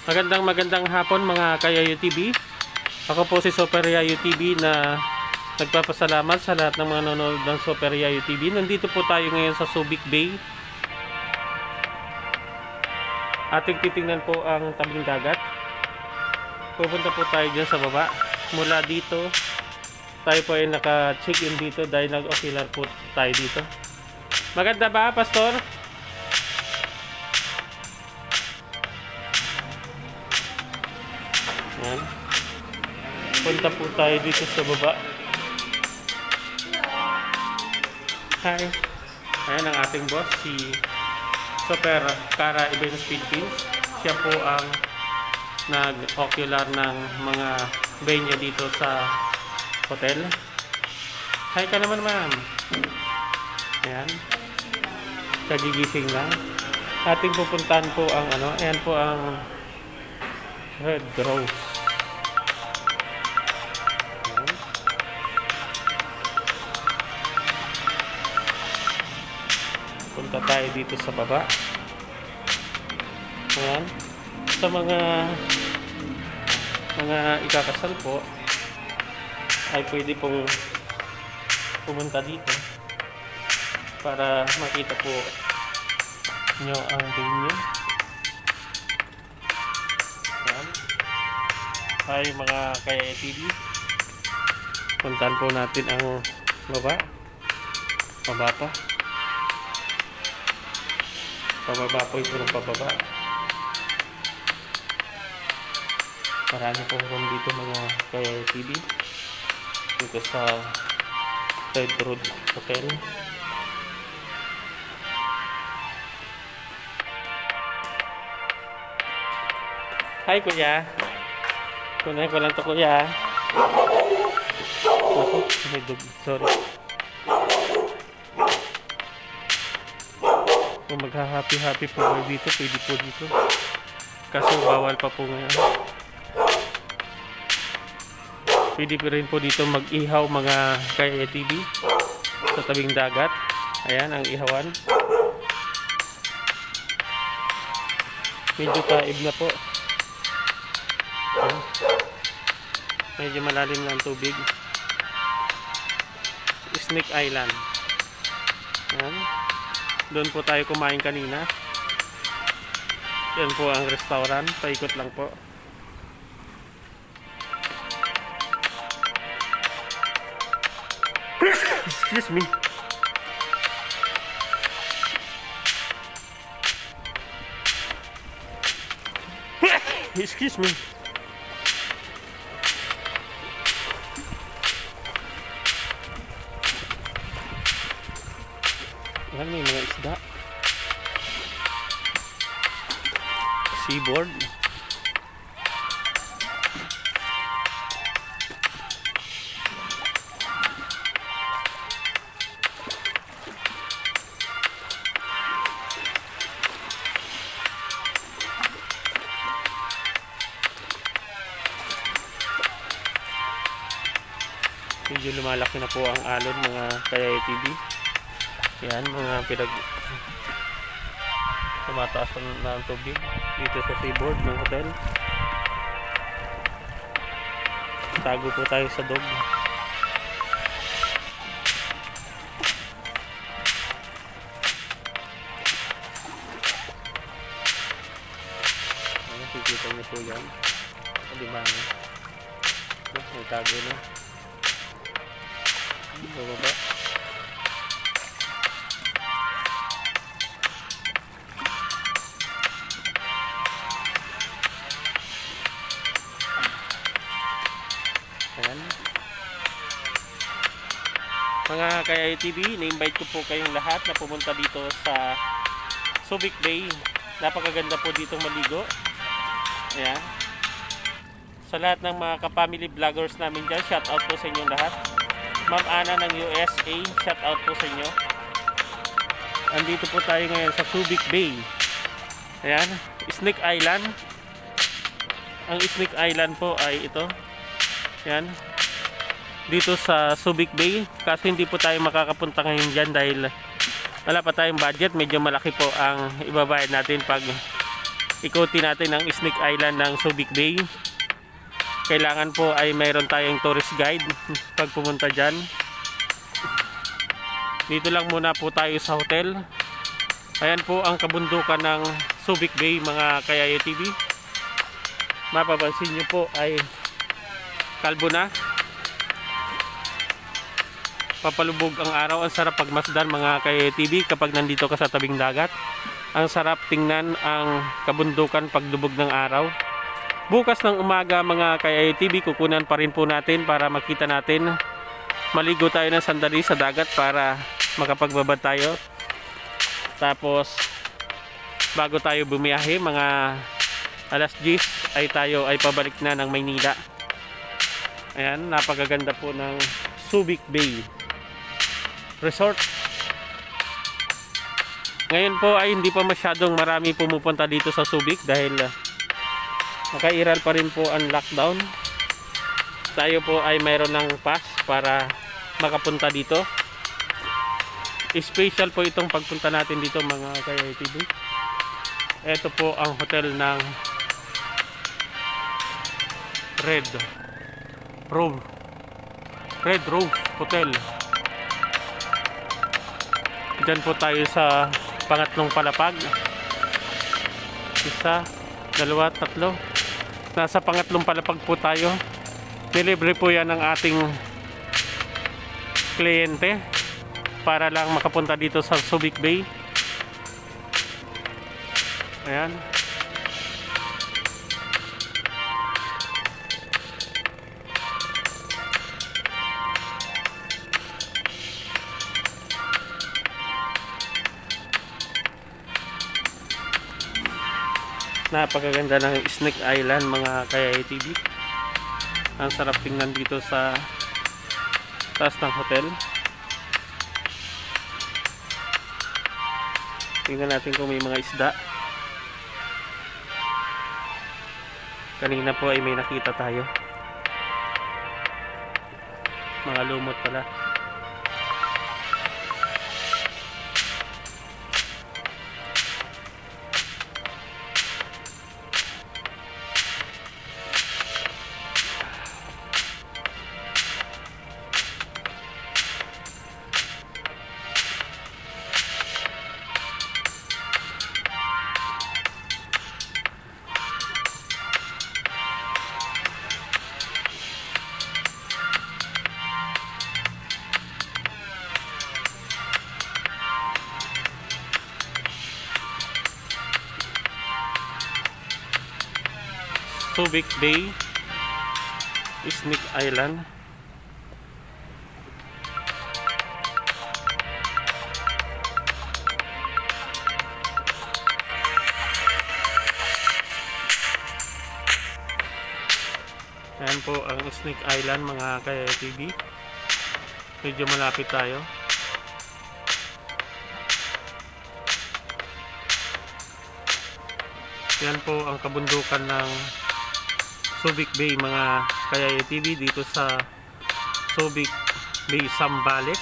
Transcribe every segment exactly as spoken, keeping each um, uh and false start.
Magandang magandang hapon mga ka-Yayo T V. Ako po si Super Yayo T V na nagpapasalamat sa lahat ng mga nanonood ng Super Yayo T V. Nandito po tayo ngayon sa Subic Bay. Ating titingnan po ang tabing dagat. Pupunta po tayo dyan sa baba. Mula dito, tayo po ay naka-check-in dito dahil nag-ocular po tayo dito. Maganda ba, Pastor? Yan. Punta po tayo dito sa baba. Hi. Ayan ang ating boss, si Super Cara Events Philippines. Siya po ang nag-ocular ng mga venue dito sa hotel. Hi ka naman, ma'am. Ayan. Kagigising lang. Ating pupuntahan po ang ano, ayan po ang Red Rose. Ayan. Punta tayo dito sa baba. Ayan. Sa mga mga ikakasal po ay pwede pong pumunta dito para makita po nyo ang venue. Ayan. Ay mga ka-Yayo T V, puntahan po natin ang baba. Pababa pa. Pababa po ito ng pababa. Marami pong room dito mga ka-Yayo T V dito sa Red Road Hotel. Hi kuya. Kunay ko lang to kuya. Ako, may dog. Sorry. Kung magha-happy-happy po kayo dito, pwede po dito. Kaso bawal pa po ngayon. Pwede pa rin po dito mag-ihaw mga ka-Yayo T V sa tabing dagat. Ayan ang ihawan. Medyo taib na po. Ayan. Medyo malalim na ang tubig. Snake Island. Ayan. Doon po tayo kumain kanina. Yan po ang restaurant. Paikot lang po. Excuse me. Excuse me. Ayan, may mga isda. Seaboard. Medyo lumalaki na po ang alon mga ka-Yayo T V. Yan, mga pinag tumataas na ang tubig dito sa seaboard ng hotel. Tago po tayo sa dog. Ayan, kikita nyo po yan. Alimango. May tago na. Bababa. Ayan. Mga ka-Yayo T V, na-invite ko po kayong lahat na pumunta dito sa Subic Bay. Napakaganda po ditong maligo. Ayan. Sa lahat ng mga ka-family vloggers namin dyan, shout out po sa inyong lahat. Ma'am Ana ng U S A, shout out po sa inyo. Andito po tayo ngayon sa Subic Bay. Ayan, Snake Island. Ang Snake Island po ay ito. Ayan. Dito sa Subic Bay. Kasi hindi po tayo makakapunta ngayon dyan dahil wala pa tayong budget. Medyo malaki po ang ibabayad natin pag ikutin natin ang Snake Island ng Subic Bay. Kailangan po ay mayroon tayong tourist guide pag pumunta dyan. Dito lang muna po tayo sa hotel. Ayan po ang kabundukan ng Subic Bay, mga Kayayo T V. Mapapansin nyo po ay kalbo na. Papalubog ang araw. Ang sarap pagmasdan, mga Kayayo T V, kapag nandito ka sa tabing dagat. Ang sarap tingnan ang kabundukan pagdubog ng araw. Bukas ng umaga, mga Kayayo T V, kukunan pa rin po natin para makita natin. Maligo tayo ng sandali sa dagat para makapagbabad tayo. Tapos bago tayo bumiyahe, mga alas diyes ay tayo ay pabalik na ng Maynila. Ayan, napakaganda po ng Subic Bay Resort. Ngayon po ay hindi pa masyadong marami pumupunta dito sa Subic dahil nakairal pa rin po ang lockdown. Tayo po ay mayroon ng pass para makapunta dito. Special po itong pagpunta natin dito, mga Kayayo T V. Ito po ang hotel ng Red Rose Red Rose Hotel. Diyan po tayo sa pangatlong palapag. Isa, dalawa, tatlo. Nasa pangatlong palapag po tayo. Nilibre po yan ng ating kliyente para lang makapunta dito sa Subic Bay. Ayan. Napakaganda ng Snake Island, mga Kayayo T V. Ang sarap tingnan dito sa taas ng hotel. Tingnan natin kung may mga isda. Kanina po ay may nakita tayo. Mga lumot pala. Subic Bay, Snake Island. Ayan po ang Snake Island, mga Kayayo T V. Medyo malapit tayo. Yan po ang kabundukan ng Subic Bay, mga Kayayo T V, dito sa Subic Bay, Zambales.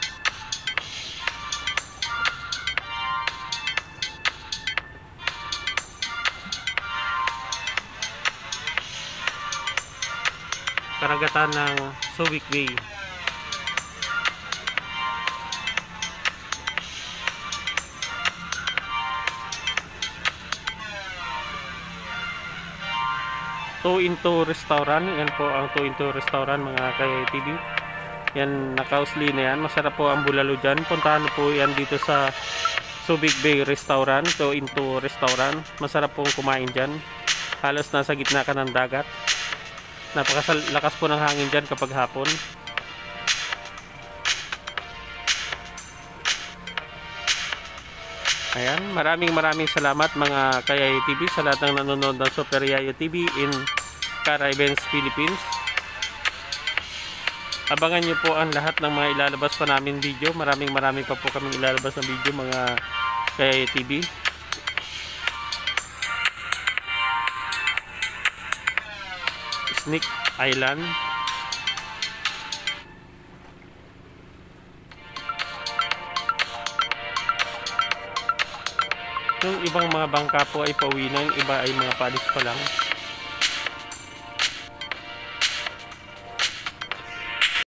Karagatan ng Subic Bay. two in two restaurant. Yan po ang two in two restaurant, mga Kayayo T V. Yan, nakausli na yan. Masarap po ang bulalo dyan. Puntahan po yan dito sa Subic Bay Restaurant, two in two restaurant. Masarap pong kumain dyan. Halos nasa gitna ka ng dagat. Napakalakas po ng hangin dyan kapag hapon. Ayan, maraming maraming salamat, mga Kayayo T V, sa lahat ng nanonood ng Super Yayo T V in Caribbean, Philippines. Abangan nyo po ang lahat ng mga ilalabas pa namin video. Maraming maraming pa po kaming ilalabas ng video, mga Kayayo T V. Snake Island. Yung ibang mga bangka po ay pauwi na, yung iba ay mga paalis pa lang.